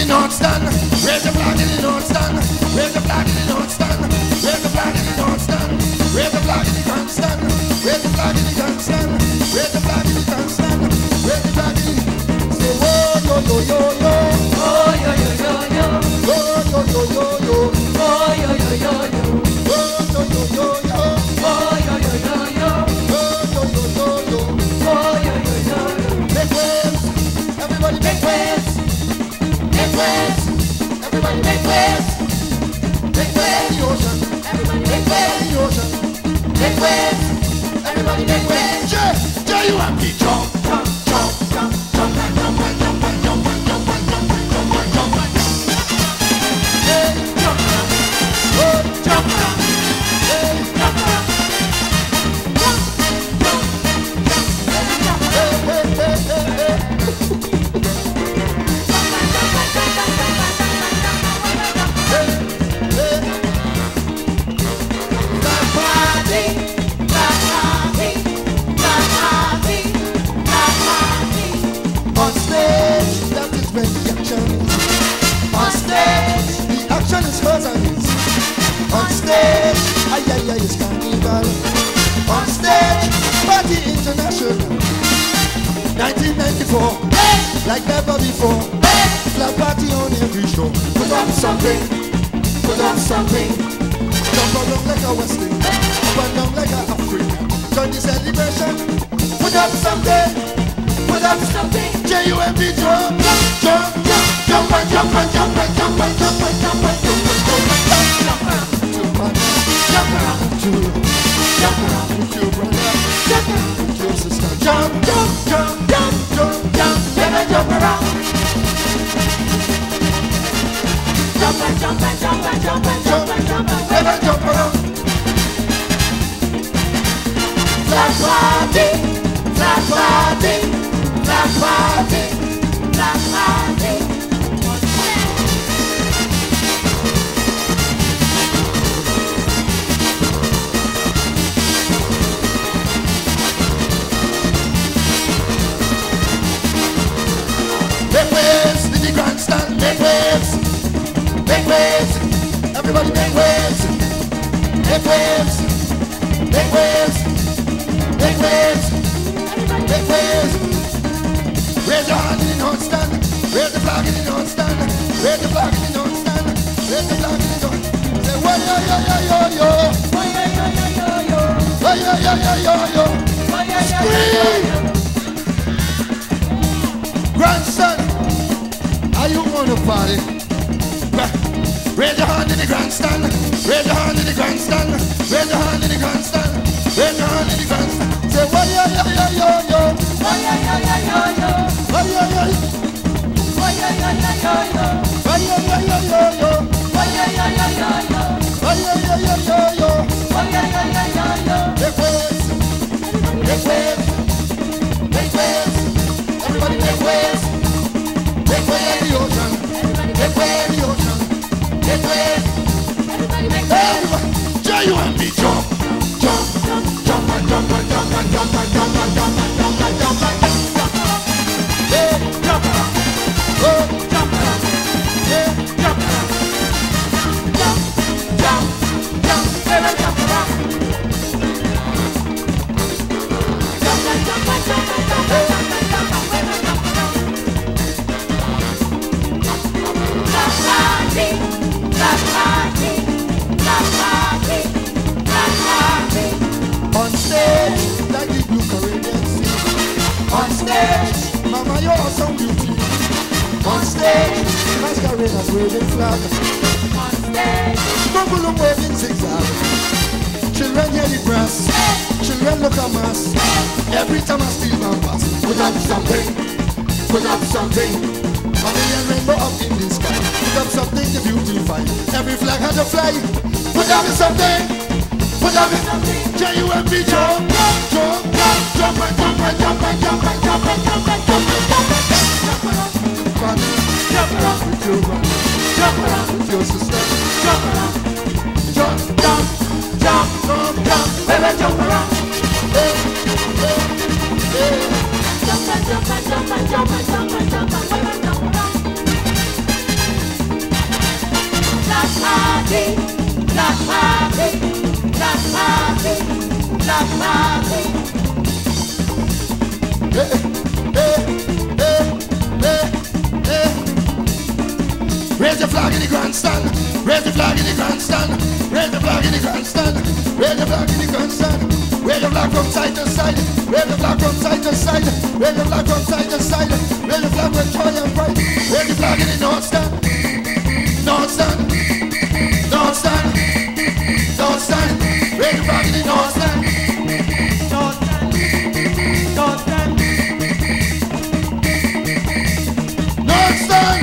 North Stand. Raise the flag in the North Stand. Raise the flag in the North Stand. Raise the flag in the North Stand. Raise the flag in the Grand Stand. Raise the flag in the Grand Stand. Raise the flag in the Grand Stand. Raise the flag in the. Say oh yo yo yo yo. Oh yo yo yo yo. Oh yo yo yo yo. Oh yo yo yo yo. Oh yo yo yo yo. Oh yo yo yo yo. Oh yo yo yo yo. Oh yo yo yo yo. Make waves, everybody make waves. Make waves, everybody make waves. Make waves in the ocean. Everybody make waves in the ocean. Make waves, everybody make waves. J-U-M-P, jump, jump, jump, jump, jump, and jump, and jump, and jump, and jump, and jump, and jump, and jump, and hey, jump around, oh, jump around, hey, jump around, jump, jump, jump, hey, hey, hey, hey, hey. On stage, that is when the action is. On stage, the action is hers and his. On stage, ay, it's carnival. On stage, party international. 1994, like never before. Flag party on every show. Put up something, put up something. Jump around like a Westing, up and down like a African. Join the celebration. Put up something, put up something. J-U-M-P, jump, jump, jump, jump and jump and jump and jump and jump and jump and jump and jump and jump around with you, jump around with your brother, jump around with your sister. Jump, jump, jump, jump, jump, jump, never jump around. Jump and jump and jump and jump and jump and jump and never jump around. Flag party, flag party, flag party, flag party. Make waves in the grandstand, make waves. Make waves, everybody make waves. Make waves, make waves, make waves, make waves. Raise your hand in the North Stand. Raise the flag in the North Stand. Raise the flag in the North Stand. Raise the flag in the North. Say why yo yo yo yo yo. Why yo yo yo yo yo. Why yo yo yo yo yo. Why yo yo yo yo. Grandson, are you on the party? Raise your hand in the grandstand. Raise your hand in the grandstand. Raise your hand in the grandstand. Raise your hand in the grandstand. Say why yo yo yo yo yo. Why yo yo yo yo yo. Why yo yo yo. Why yo yo yo yo yo. Why yo yo yo yo yo. Why yo yo yo yo yo. Why yo yo yo yo yo. Why yo yo yo yo yo. Make waves. Make waves. Make waves. Everybody make waves. Make way in the ocean. Make way in the ocean. Make way. Everybody make way. J-U-M-P, jump, jump, jump and jump and jump and jump and jump and jump and jump and jump and jump around. Hey, jump around. Oh, jump around. Hey, jump around. Jump, jump, jump, never jump around. Jump and jump and jump and jump and jump and jump and never jump around. Black party, black party, black party, black party. On stage, like the blue Caribbean Sea. On stage, mama, you're awesome beauty. On stage, masqueraders waving flag. On stage, bubble waving zigzag. Children hear the brass, children look at mass. Every time I steal my pass, put up something, put up something. A million rainbow up in the sky. Put up something to beautify. Every flag has a fly. Put up something. Put up something. J-U-M-P, jump, jump, jump, jump and jump and jump and jump and jump and jump and jump and jump and jump around with your brother. Jump around with your brother. Jump around with your sister. Jump around. Jump, jump, jump, jump, jump. Baby, jump around. Hey, hey, hey. Jump and jump and jump and jump and jump and jump and jump and jump around. Raise your flag in the grandstand. Raise the flag in the grandstand. Raise the flag in the grandstand. Raise the flag in the grandstand. Raise the flag from side to side. Raise the flag from side to side. Raise the flag from side to side. Raise the flag with joy and pride. Raise the flag in the north stand. North stand. North stand. North stand. Raise the flag in the north stand. North stand. North stand. North stand.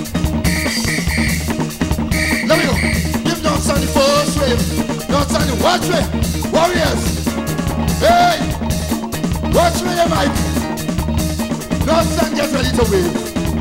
Let me go. Give North on the first wave. North on the watch way. Warriors. Hey. Watch me, Mike. North on get ready to wave.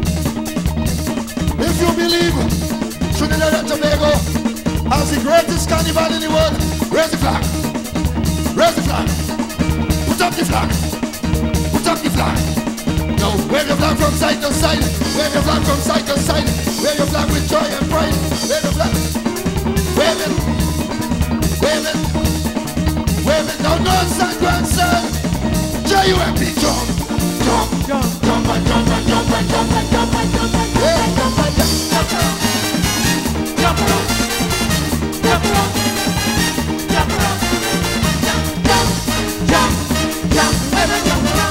If you believe Trinidad and Tobago has the greatest carnival in the world, raise the flag. Raise the flag. Put up the flag. Put up the flag. Now wave your flag from side to side. Wave your flag from side to side. Wave your flag with joy and pride. Wave your flag. Wave it. Wave it. Wave it. Now North and grandson. J-U-M-P, jump. Jump. Jump. Jump and jump and jump and jump and jump and jump and jump and jump and jump around. Jump around. Jump around. Jump around. Jump. Jump. Jump. Jump. Wave it. Jump around.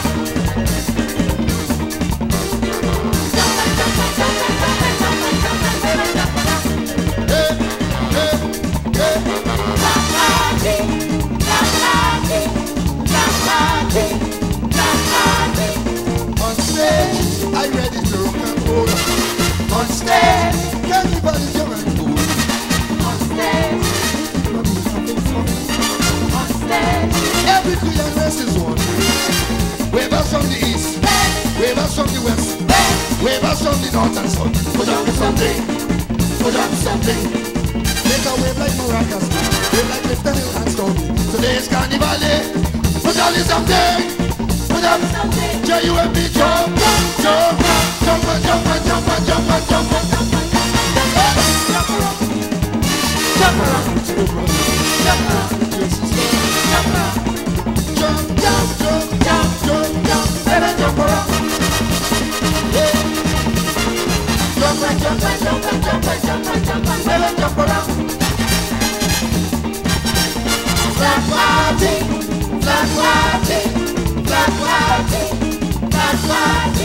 Jump and jump and jump and jump and jump and jump and wave it. Jump around. Hey. Hey. Hey. Black party. Black party. Black party. Black party. On stage, I ready to rock and roll. On stage, everybody jump and cool. On stage, everybody having fun. On stage, every Korean race is one. Wavers from the east, wavers from the west, wavers from the north and south. Put on something, put on something. Make a wave like maracas, wave like lifting your hands down. Today is carnival day. Put on something, put on something. J-U-M-P, jump, jump, jump, jump, jump, jump, jump, jump, jump, jump, jump, jump around, jump around, jump around, jump around, jump, jump, jump, jump, jump, jump, let it jump around. Jump and jump and jump and jump and jump and jump and let it jump around. Black party, black party, black party, black party.